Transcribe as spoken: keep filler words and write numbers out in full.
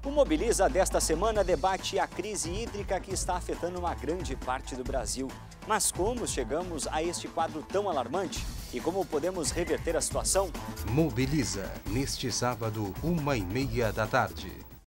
O Mobiliza desta semana debate a crise hídrica que está afetando uma grande parte do Brasil. Mas como chegamos a este quadro tão alarmante? E como podemos reverter a situação? Mobiliza, neste sábado, uma e meia da tarde.